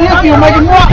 Dia filma de moi.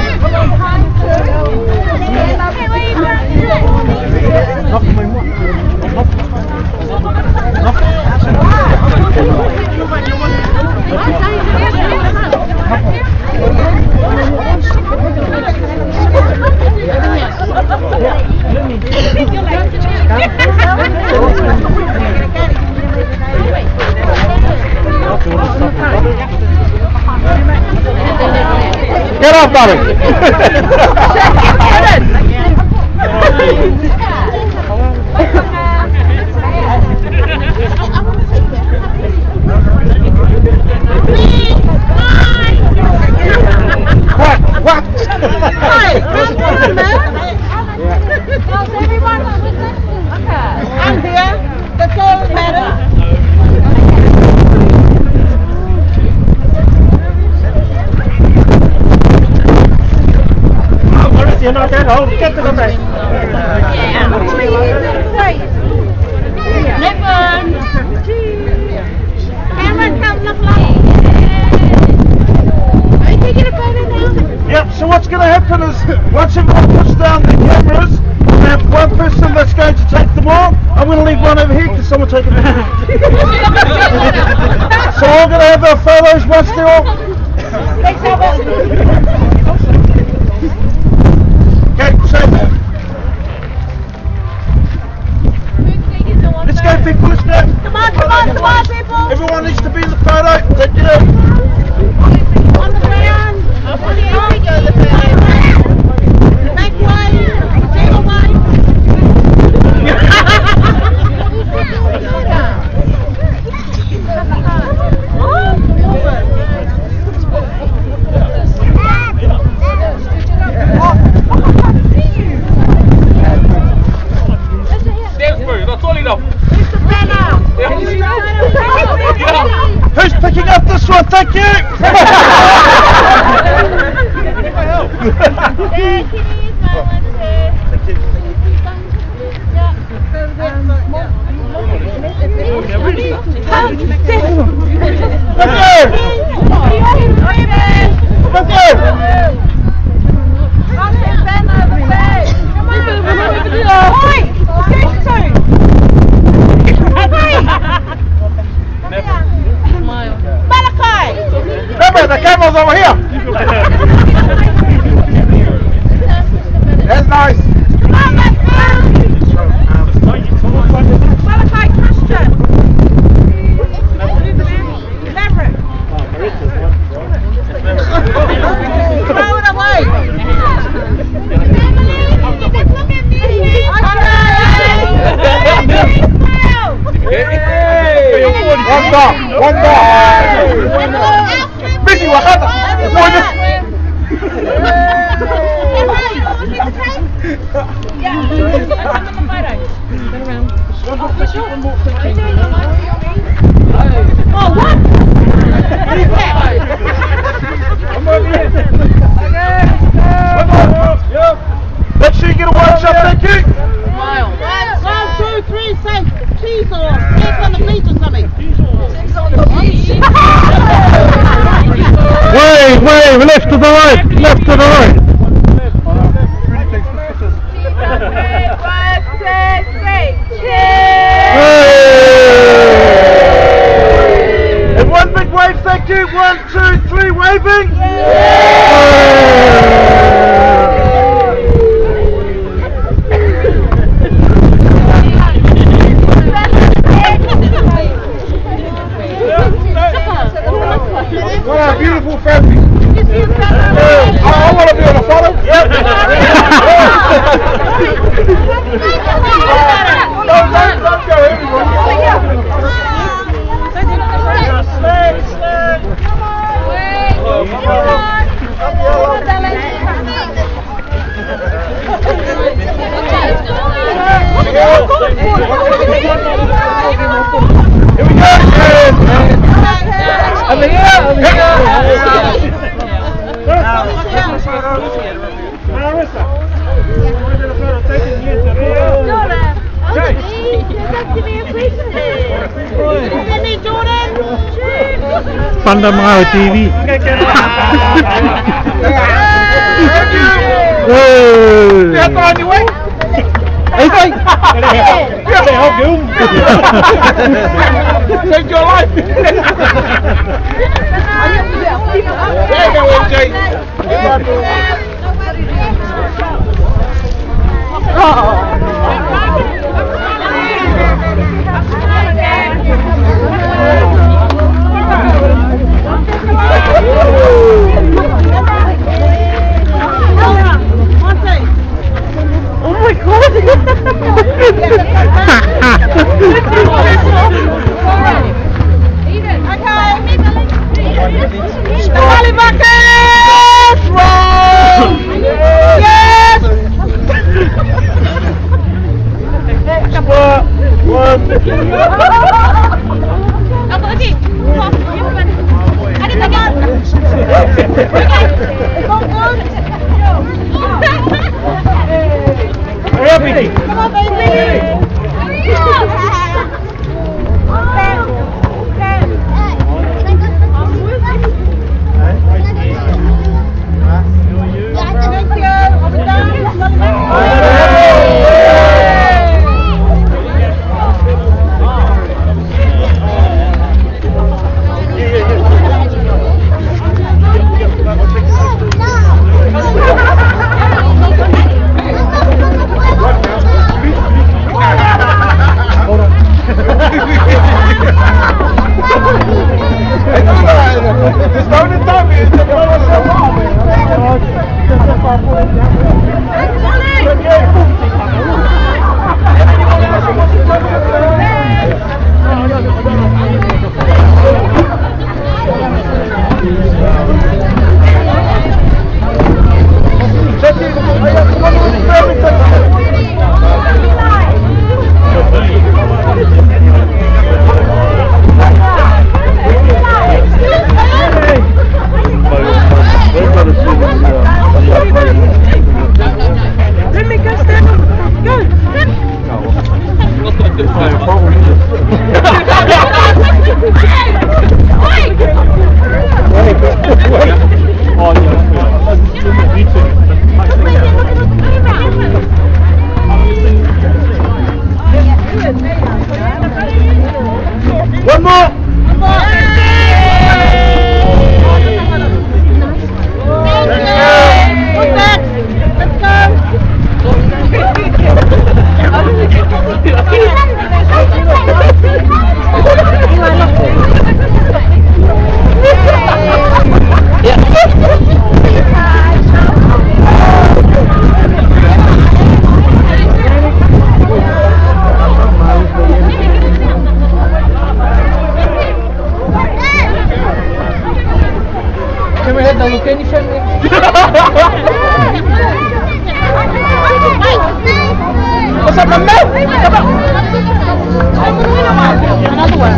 Get off, buddy. What? Hey, how's everyone? Okay. I'm here. That's all that matters. You're not that old. Get to the back. Cameron, come look like. Are you taking a photo now? Yep, so what's going to happen is once everyone puts down the cameras, we have one person that's going to take them all. I'm going to leave one over here because someone take them out. So we're going to have our photos once they're all... Thanks, Albert. Okay, so let's go people, let's go. Come on, people. Everyone needs to be in the photo. Thank you. On the ground. On the back way. Table way. Who's picking up this one? Thank you. The camera's over here. That's nice. Come on, let's go. Malachi Christian. Maverick. Throw it away. One more. Busy, what happened? Oh, what? Make sure you get a one shot, thank you. 1, 2, 3, say cheese or eggs on the beach or something. Wave, left to the right, left to the right. 5, 6, 3, cheers! And one big wave, thank you. 1, 2, 3, waving. What a beautiful family. I want to be on a photo. Yep. Don't go, everyone. Here we go. Pandang Mengawi TV. Dạ con đi quay. Ấy thôi. Cái này không kiểu. Thank you life. There you go, MJ. Oh my God! The Halibuckets! Roll! Yes! Ako lagi. Ada lagi. Hurry up, Edie. Come on, baby. One more. What's up, my man? Come on. Another one.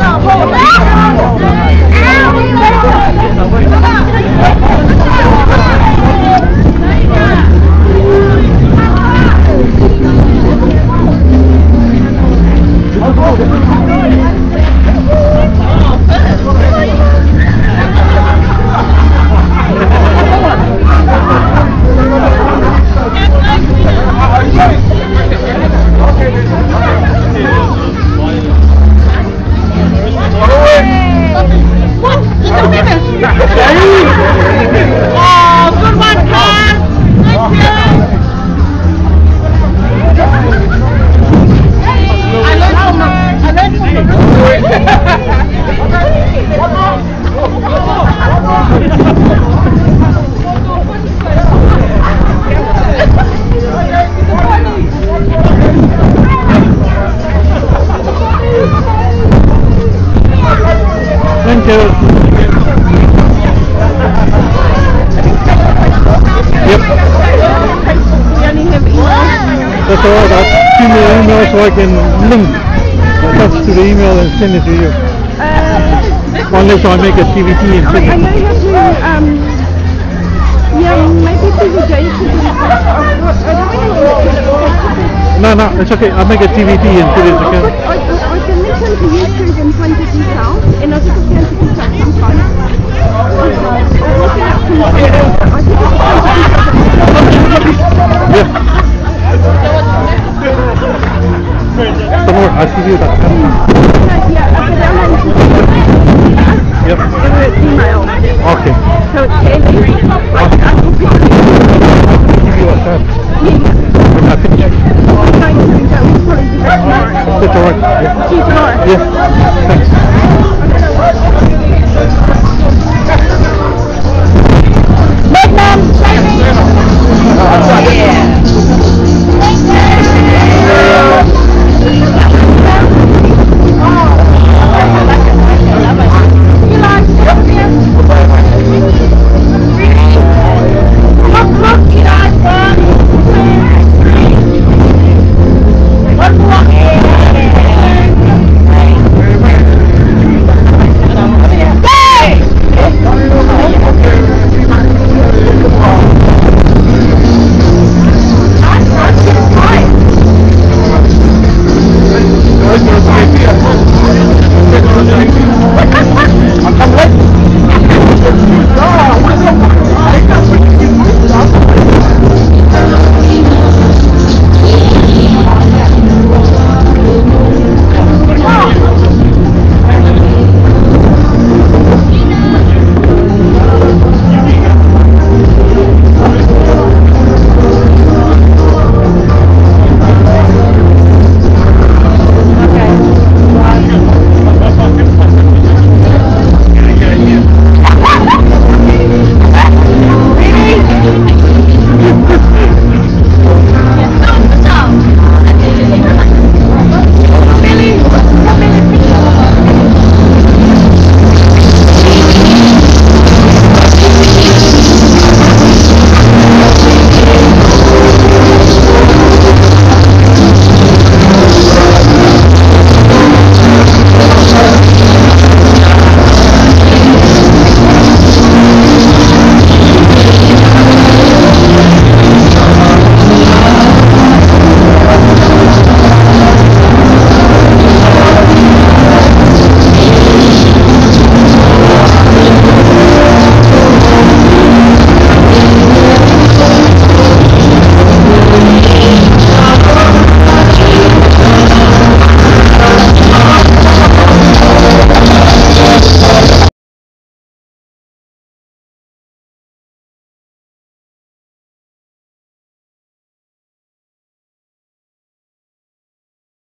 Thank you. Yep. That's all right. I'll give me an email so I can link attach to the email and send it to you. Unless I make a CVT and send it. I know you have to, yeah, maybe presentation. No, it's okay. I'll make a CVT and put it again. I can listen to YouTube and find the details, and I think it's going to be some fun. I think it's review.com.